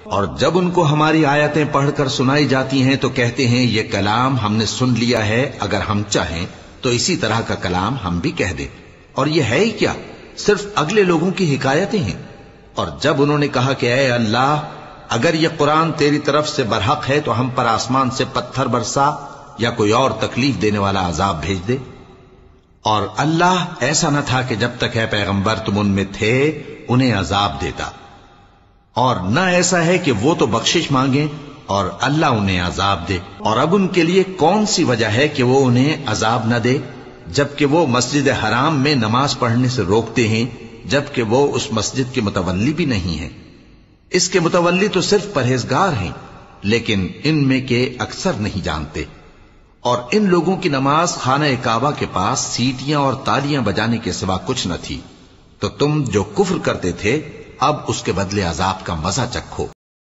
اور جب ان کو ہماری آیتیں پڑھ کر سنائی جاتی ہیں تو کہتے ہیں یہ کلام ہم نے سن لیا ہے، اگر ہم چاہیں تو اسی طرح کا کلام ہم بھی کہہ دیں، اور یہ ہے ہی کیا، صرف اگلے لوگوں کی حکایتیں ہیں۔ اور جب انہوں نے کہا کہ اے اللہ، اگر یہ قرآن تیری طرف سے برحق ہے تو ہم پر آسمان سے پتھر برسا یا کوئی اور تکلیف دینے والا عذاب بھیج دے۔ اور اللہ ایسا نہ تھا کہ جب تک اے پیغمبر تم ان میں تھے انہیں عذاب دیتا، اور نہ ایسا ہے کہ وہ تو بخشش مانگیں اور اللہ انہیں عذاب دے۔ اور اب ان کے لیے کون سی وجہ ہے کہ وہ انہیں عذاب نہ دے، جبکہ وہ مسجد حرام میں نماز پڑھنے سے روکتے ہیں، جبکہ وہ اس مسجد کے متولی بھی نہیں ہیں۔ اس کے متولی تو صرف پرہیزگار ہیں، لیکن ان میں کے اکثر نہیں جانتے۔ اور ان لوگوں کی نماز خانہ کعبہ کے پاس سیٹیاں اور تالیاں بجانے کے سوا کچھ نہ تھی، تو تم جو کفر کرتے تھے اب اس کے بدلے عذاب کا مزہ چکھو۔